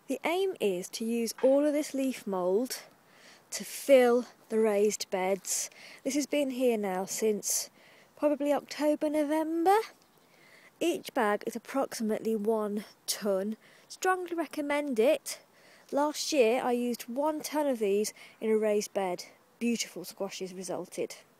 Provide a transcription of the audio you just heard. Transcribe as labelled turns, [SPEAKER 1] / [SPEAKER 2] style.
[SPEAKER 1] The aim is to use all of this leaf mould to fill the raised beds. This has been here now since probably October, November. Each bag is approximately 1 tonne. Strongly recommend it. Last year I used 1 tonne of these in a raised bed. Beautiful squashes resulted.